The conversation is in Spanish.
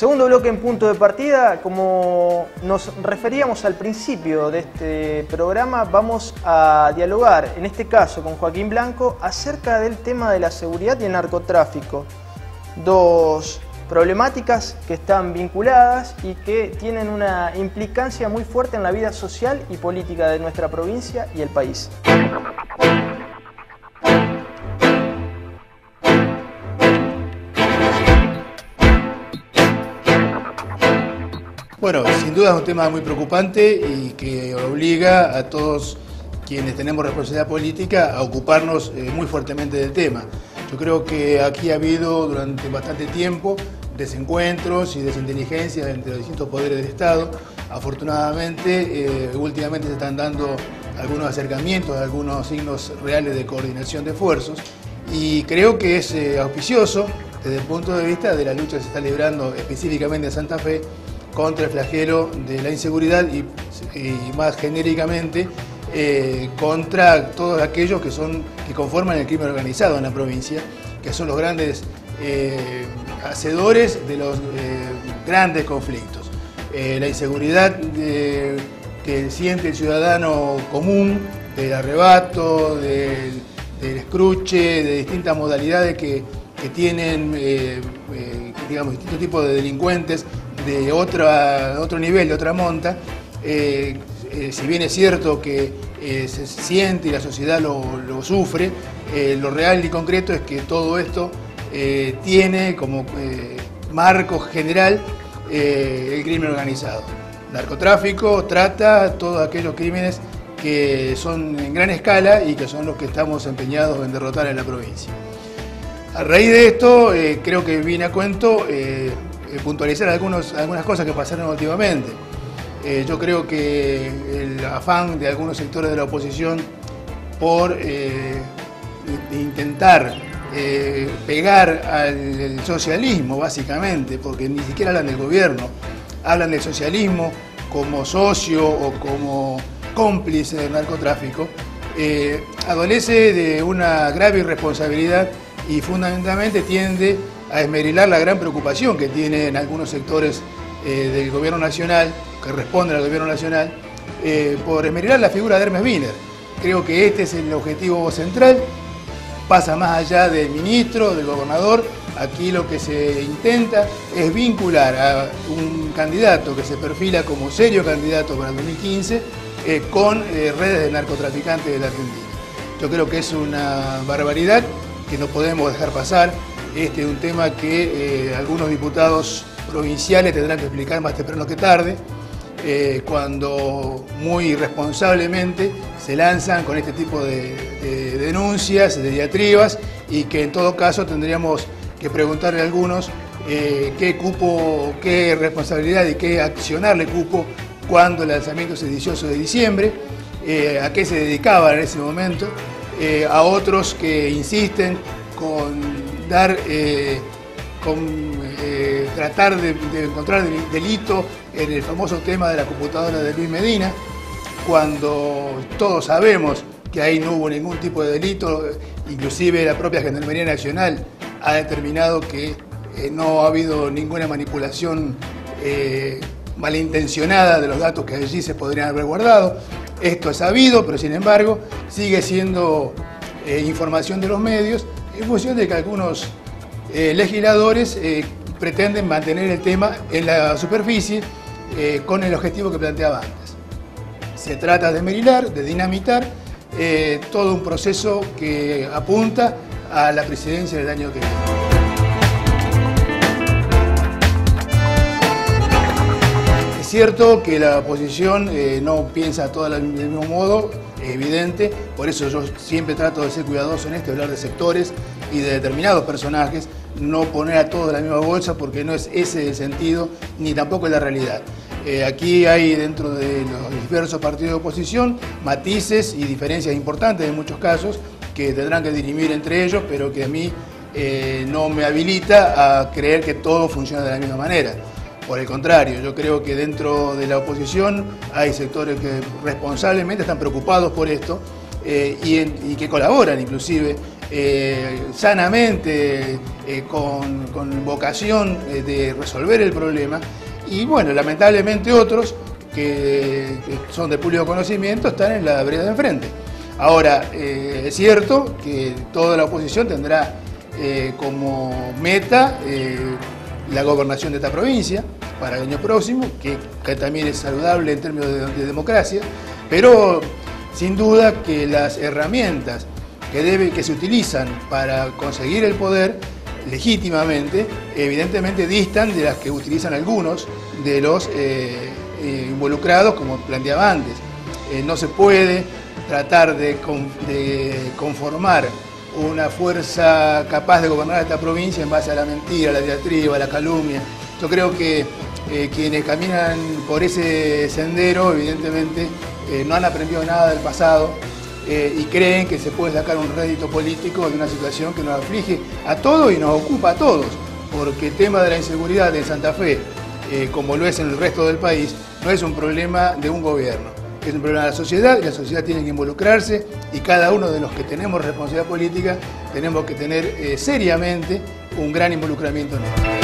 Segundo bloque en punto de partida. Como nos referíamos al principio de este programa, vamos a dialogar, en este caso con Joaquín Blanco, acerca del tema de la seguridad y el narcotráfico. Dos problemáticas que están vinculadas y que tienen una implicancia muy fuerte en la vida social y política de nuestra provincia y el país. Bueno, sin duda es un tema muy preocupante y que obliga a todos quienes tenemos responsabilidad política a ocuparnos muy fuertemente del tema. Yo creo que aquí ha habido durante bastante tiempo desencuentros y desinteligencias entre los distintos poderes del Estado. Afortunadamente, últimamente se están dando algunos acercamientos, algunos signos reales de coordinación de esfuerzos y creo que es auspicioso desde el punto de vista de la lucha que se está librando específicamente en Santa Fe contra el flagelo de la inseguridad y más genéricamente contra todos aquellos que conforman el crimen organizado en la provincia, que son los grandes hacedores de los grandes conflictos. La inseguridad que siente el ciudadano común, del arrebato, del escruche, de distintas modalidades que tienen digamos, distintos tipos de delincuentes de otro nivel, de otra monta. Si bien es cierto que se siente y la sociedad lo sufre, lo real y concreto es que todo esto tiene como marco general el crimen organizado. Narcotráfico, trata, todos aquellos crímenes que son en gran escala y que son los que estamos empeñados en derrotar en la provincia. A raíz de esto, creo que viene a cuento puntualizar algunas cosas que pasaron últimamente. Yo creo que el afán de algunos sectores de la oposición por intentar pegar al socialismo, básicamente, porque ni siquiera hablan del gobierno, hablan del socialismo como socio o como cómplice del narcotráfico, adolece de una grave irresponsabilidad y fundamentalmente tiende a esmerilar la gran preocupación que tienen algunos sectores del gobierno nacional, que responden al gobierno nacional, por esmerilar la figura de Hermes Wiener. Creo que este es el objetivo central, pasa más allá del ministro, del gobernador. Aquí lo que se intenta es vincular a un candidato que se perfila como serio candidato para el 2015 con redes de narcotraficantes de la Argentina. Yo creo que es una barbaridad que no podemos dejar pasar. Este es un tema que algunos diputados provinciales tendrán que explicar más temprano que tarde, cuando muy irresponsablemente se lanzan con este tipo de denuncias, de diatribas, y que en todo caso tendríamos que preguntarle a algunos qué cupo, qué responsabilidad y qué accionar le cupo cuando el lanzamiento sedicioso de diciembre, a qué se dedicaban en ese momento, a otros que insisten con tratar de encontrar delito en el famoso tema de la computadora de Luis Medina, cuando todos sabemos que ahí no hubo ningún tipo de delito. Inclusive la propia Gendarmería Nacional ha determinado que no ha habido ninguna manipulación malintencionada de los datos que allí se podrían haber guardado. Esto es sabido, pero sin embargo sigue siendo información de los medios, en función de que algunos legisladores pretenden mantener el tema en la superficie con el objetivo que planteaba antes. Se trata de esmerilar, de dinamitar todo un proceso que apunta a la presidencia del año que viene. Es cierto que la oposición no piensa toda del mismo modo, es evidente, por eso yo siempre trato de ser cuidadoso en esto, hablar de sectores y de determinados personajes, no poner a todos en la misma bolsa, porque no es ese el sentido, ni tampoco es la realidad. Aquí hay dentro de los diversos partidos de oposición matices y diferencias importantes en muchos casos que tendrán que dirimir entre ellos, pero que a mí no me habilita a creer que todo funciona de la misma manera. Por el contrario, yo creo que dentro de la oposición hay sectores que responsablemente están preocupados por esto y que colaboran inclusive sanamente, con vocación de resolver el problema. Y bueno, lamentablemente otros que son de público conocimiento están en la vereda de enfrente. Ahora, es cierto que toda la oposición tendrá como meta la gobernación de esta provincia para el año próximo, que también es saludable en términos de democracia, pero sin duda que las herramientas que se utilizan para conseguir el poder legítimamente, evidentemente distan de las que utilizan algunos de los involucrados, como planteaba antes. No se puede tratar de conformar una fuerza capaz de gobernar esta provincia en base a la mentira, a la diatriba, a la calumnia. Yo creo que quienes caminan por ese sendero, evidentemente, no han aprendido nada del pasado y creen que se puede sacar un rédito político de una situación que nos aflige a todos y nos ocupa a todos, porque el tema de la inseguridad en Santa Fe, como lo es en el resto del país, no es un problema de un gobierno, es un problema de la sociedad, y la sociedad tiene que involucrarse, y cada uno de los que tenemos responsabilidad política tenemos que tener seriamente un gran involucramiento en esto.